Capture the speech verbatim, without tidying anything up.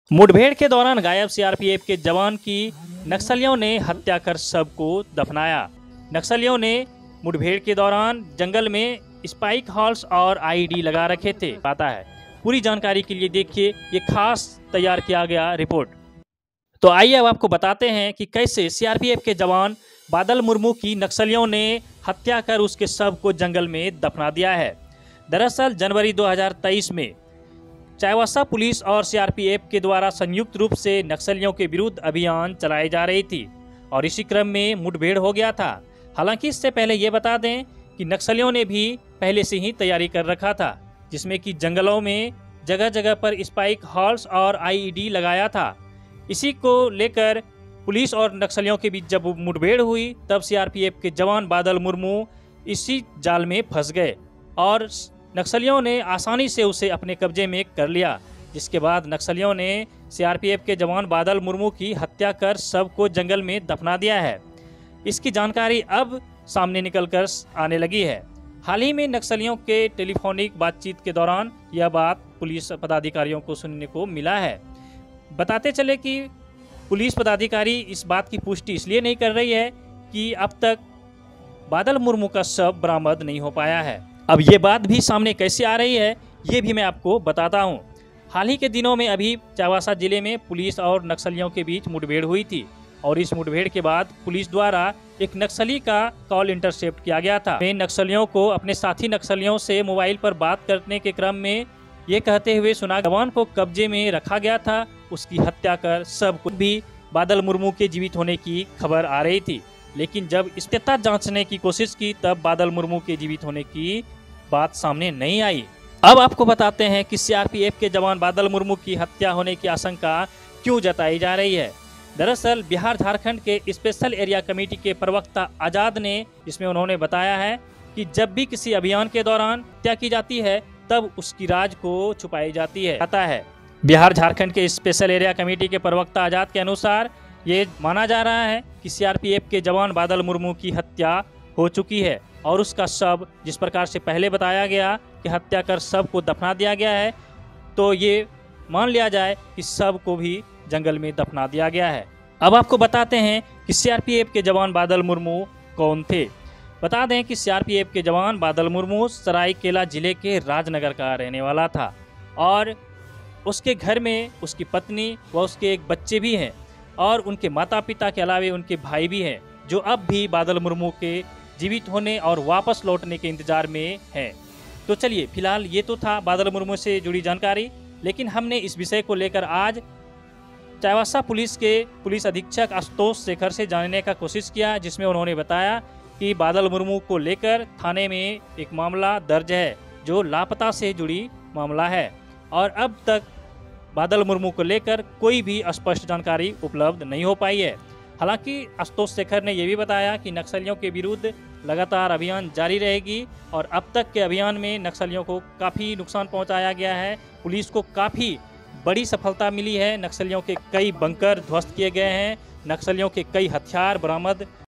मुठभेड़ के दौरान गायब सीआरपीएफ के जवान की नक्सलियों ने हत्या कर शव को दफनाया। नक्सलियों ने मुठभेड़ के दौरान जंगल में स्पाइक हॉल्स और आईईडी लगा रखे थे। आता है पूरी जानकारी के लिए देखिए ये खास तैयार किया गया रिपोर्ट। तो आइए अब आपको बताते हैं कि कैसे सीआरपीएफ के जवान बादल मुर्मू की नक्सलियों ने हत्या कर उसके शव को जंगल में दफना दिया है। दरअसल जनवरी दो हज़ार तेईस में चाईबासा पुलिस और सीआरपीएफ के द्वारा संयुक्त रूप से नक्सलियों के विरुद्ध अभियान चलाई जा रही थी और इसी क्रम में मुठभेड़ हो गया था। हालांकि इससे पहले ये बता दें कि नक्सलियों ने भी पहले से ही तैयारी कर रखा था, जिसमें कि जंगलों में जगह जगह पर स्पाइक हॉल्स और आईईडी लगाया था। इसी को लेकर पुलिस और नक्सलियों के बीच जब मुठभेड़ हुई तब सीआरपीएफ के जवान बादल मुर्मू इसी जाल में फंस गए और नक्सलियों ने आसानी से उसे अपने कब्जे में कर लिया। जिसके बाद नक्सलियों ने सीआरपीएफ के जवान बादल मुर्मू की हत्या कर शव को जंगल में दफना दिया है। इसकी जानकारी अब सामने निकलकर आने लगी है। हाल ही में नक्सलियों के टेलीफोनिक बातचीत के दौरान यह बात पुलिस पदाधिकारियों को सुनने को मिला है। बताते चले कि पुलिस पदाधिकारी इस बात की पुष्टि इसलिए नहीं कर रही है कि अब तक बादल मुर्मू का शव बरामद नहीं हो पाया है। अब ये बात भी सामने कैसे आ रही है ये भी मैं आपको बताता हूँ। हाल ही के दिनों में अभी चाईबासा जिले में पुलिस और नक्सलियों के बीच मुठभेड़ हुई थी और इस मुठभेड़ के बाद पुलिस द्वारा एक नक्सली का कॉल इंटरसेप्ट किया गया था। इन नक्सलियों को अपने साथी नक्सलियों से मोबाइल पर बात करने के क्रम में ये कहते हुए सुना जवान को कब्जे में रखा गया था, उसकी हत्या कर सब कुछ भी बादल मुर्मू के जीवित होने की खबर आ रही थी। लेकिन जब स्थिति जांचने की कोशिश की तब बादल मुर्मू के जीवित होने की बात सामने नहीं आई। अब आपको बताते हैं कि सीआरपीएफ के जवान बादल मुर्मू की हत्या होने की आशंका क्यों जताई जा रही है। दरअसल बिहार झारखंड के स्पेशल एरिया कमेटी के प्रवक्ता आजाद ने इसमें उन्होंने बताया है कि जब भी किसी अभियान के दौरान हत्या की जाती है तब उसकी राज को छुपाई जाती है। आता है बिहार झारखंड के स्पेशल एरिया कमेटी के प्रवक्ता आजाद के अनुसार ये माना जा रहा है कि सीआरपीएफ के जवान बादल मुर्मू की हत्या हो चुकी है और उसका शव जिस प्रकार से पहले बताया गया कि हत्या कर शव को दफना दिया गया है, तो ये मान लिया जाए कि शव को भी जंगल में दफना दिया गया है। अब आपको बताते हैं कि सीआरपीएफ के जवान बादल मुर्मू कौन थे। बता दें कि सीआरपीएफ के जवान बादल मुर्मू सरायकेला जिले के राजनगर का रहने वाला था और उसके घर में उसकी पत्नी व उसके एक बच्चे भी हैं और उनके माता पिता के अलावे उनके भाई भी हैं, जो अब भी बादल मुर्मू के जीवित होने और वापस लौटने के इंतजार में हैं। तो चलिए फिलहाल ये तो था बादल मुर्मू से जुड़ी जानकारी, लेकिन हमने इस विषय को लेकर आज चाईबासा पुलिस के पुलिस अधीक्षक आशुतोष शेखर से जानने का कोशिश किया, जिसमें उन्होंने बताया कि बादल मुर्मू को लेकर थाने में एक मामला दर्ज है जो लापता से जुड़ी मामला है और अब तक बादल मुर्मू को लेकर कोई भी स्पष्ट जानकारी उपलब्ध नहीं हो पाई है। हालांकि आशुतोष शेखर ने यह भी बताया कि नक्सलियों के विरुद्ध लगातार अभियान जारी रहेगी और अब तक के अभियान में नक्सलियों को काफ़ी नुकसान पहुंचाया गया है। पुलिस को काफ़ी बड़ी सफलता मिली है। नक्सलियों के कई बंकर ध्वस्त किए गए हैं, नक्सलियों के कई हथियार बरामद